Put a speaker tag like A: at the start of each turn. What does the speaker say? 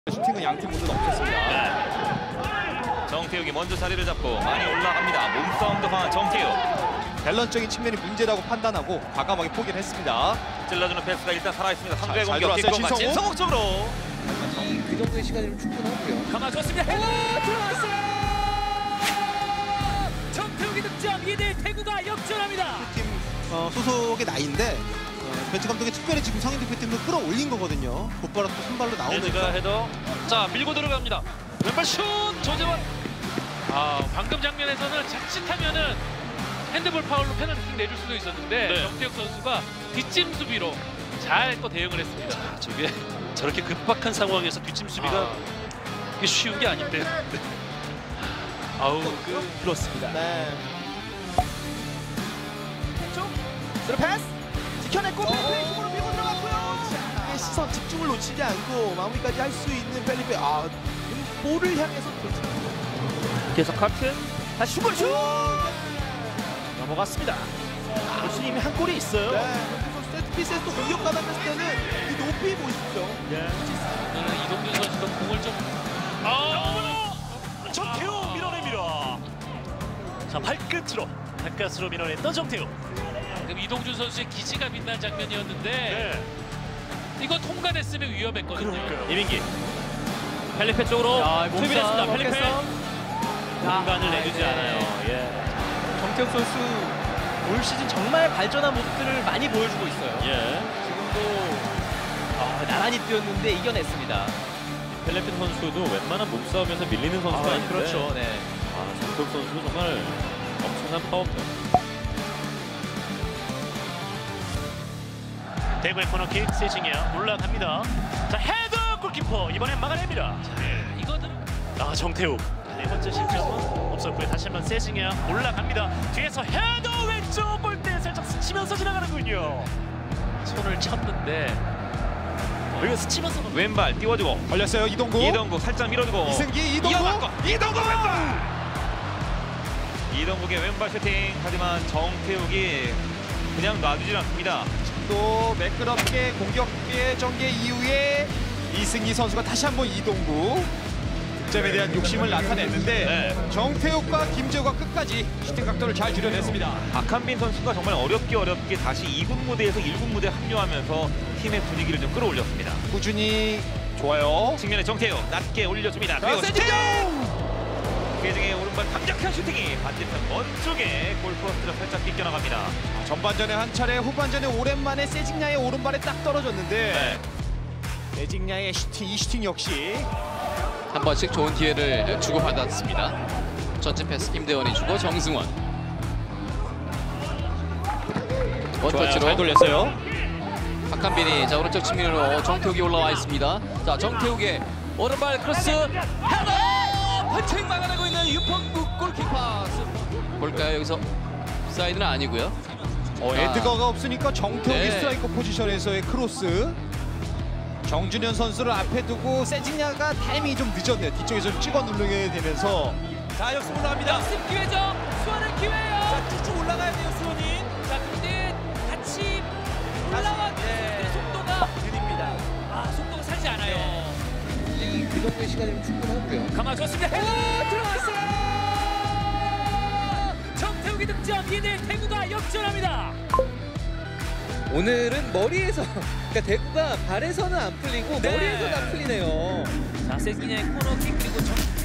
A: 슈팅은 양팀 모두 넘쳤습니다.
B: 네. 정태욱이 먼저 자리를 잡고 많이 올라갑니다. 몸싸움도 강한 정태욱.
A: 밸런스적인 측면이 문제라고 판단하고 과감하게 포기를 했습니다.
B: 찔러주는 패스가 일단 살아있습니다. 상대의
A: 잘
B: 공격
A: 들어왔어요,
B: 뒷공간 진성욱 쪽으로.
C: 그 정도의 시간이면 충분하고요.
D: 감아줬습니다. 헤더 들어왔어요. 정태욱이 득점. 2대1 대구가 역전합니다.
E: 팀 소속의 나이인데 벤치 감독이 특별히 지금 상인 대표팀을 끌어올린 거거든요. 곧바로 또 선발로
F: 레즈가
E: 나오면서
F: 헤더. 자, 밀고 들어갑니다. 왼발 슛! 조재원. 방금 장면에서는 자칫하면은 핸드볼 파울로 페널티킥 내줄 수도 있었는데
B: 네.
F: 정태욱 선수가 뒷짐 수비로 잘 또 대응을 했습니다.
G: 저게 저렇게 급박한 상황에서 뒷짐 수비가 이게 쉬운 게 아닌데.
A: 그렇습니다.
E: 네.
A: 스루 패스 지켜냈고 페이스으로 밀고 들어갔고요.
E: 자, 시선 집중을 놓치지 않고 마무리까지 할 수 있는 펠리페. 볼을 향해서
D: 계속 커튼. 다시 슈퍼 슛.
A: 넘어갔습니다. 벌써 이미 한 골이 있어요.
E: 네. 세트피스에서 또 공격 가담했을 때는 이 높이 보십시오.
F: 저는 이동준 선수도 공을 좀
G: 정태욱 밀어냅니다. 자, 발끝으로 가까스로 밀어냈던 정태욱.
F: 방금 이동준 선수의 기지가 빛난 장면이었는데
G: 네.
F: 이거 통과됐으면 위험했거든요.
G: 그러니까요.
D: 이민기. 펠리페 쪽으로 수비를 했습니다. 펠리페. 공간을 내주지 않아요.
C: 정태욱 선수 올 시즌 정말 발전한 모습들을 많이 보여주고 있어요. 지금도 나란히 뛰었는데 이겨냈습니다.
H: 펠레핀 선수도 웬만한 몸싸움에서 밀리는 선수가 아닌데
C: 그렇죠. 네.
H: 정태욱 선수도 정말 엄청난 파워입니다.
G: 대구의 코너킥 세징이야 올라갑니다. 자, 헤더 골키퍼 이번엔 막아냅니다.
F: 이거는
G: 정태욱 네 번째 실점은 없었고요. 다시 한번 세징이야 올라갑니다. 뒤에서 헤더 왼쪽 골대 살짝 스치면서 지나가는군요.
F: 손을 쳤는데
G: 이거 스치면서
B: 왼발 띄워주고
A: 걸렸어요. 이동구.
B: 이동국 살짝 밀어주고
A: 이승기 이동구.
B: 이동국 왼발. 이동국의 왼발 슈팅. 하지만 정태욱이 그냥 놔두질 않습니다.
A: 또 매끄럽게 공격의 전개 이후에 이승기 선수가 다시 한번 이동구 득점에 대한 욕심을 나타냈는데
B: 네.
A: 정태욱과 김재호가 끝까지 슈팅 각도를 잘 줄여냈습니다.
B: 박한빈 선수가 정말 어렵게 다시 2군 무대에서 1군 무대에 합류하면서 팀의 분위기를 좀 끌어올렸습니다.
A: 꾸준히 좋아요.
B: 측면에 정태욱 낮게 올려줍니다. 그리고 슈팅! 세징의 오른발 강력한 슈팅이 반대편 먼쪽에 골포스트를 살짝 빗겨나갑니다.
A: 전반전에 한 차례, 후반전에 오랜만에 세징야의 오른발에 딱 떨어졌는데
B: 네.
A: 세징야의 슈팅, 이 슈팅 역시
I: 한 번씩 좋은 기회를 주고받았습니다. 전체 패스 김대원이 주고 정승원. 원터치로
A: 잘 돌렸어요.
I: 박한빈이 자 오른쪽 측면으로 정태욱이 올라와 있습니다. 자 정태욱의 오른발 크로스 헤더 펀칭 막아내고 있는 유펑국 골키퍼. 볼까요? 여기서 사이드는 아니고요.
A: 에드거가 없으니까 정태욱이
I: 네.
A: 스트라이커 포지션에서의 크로스. 정준현 선수를 앞에 두고 세징야가 타이밍이 좀 늦었네요. 뒤쪽에서 찍어 누르게 되면서
D: 자, 역습 올라갑니다.
F: 연습 기회죠. 수원의 기회예요.
D: 자, 쭉쭉 올라가야 돼요, 수원이.
F: 자, 근데 같이 올라가는 속도가
D: 느립니다.
F: 속도가 살지 않아요.
C: 그 정도의 시간이면 충분하고요.
D: 감아줬습니다. 헤더 들어왔어요. 정태욱이 득점. 2대1 대구가 역전합니다.
C: 오늘은 머리에서 그러니까 대구가 발에서는 안 풀리고
D: 네.
C: 머리에서는 안 풀리네요.
D: 자, 세징야의 코너킥 그리고